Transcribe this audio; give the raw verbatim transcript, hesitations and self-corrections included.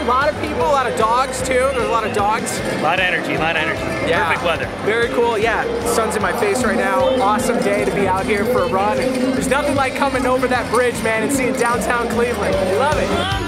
A lot of people, a lot of dogs too. There's a lot of dogs. A lot of energy, a lot of energy. Yeah. Perfect weather. Very cool, yeah. Sun's in my face right now. Awesome day to be out here for a run. And there's nothing like coming over that bridge, man, and seeing downtown Cleveland. Love it.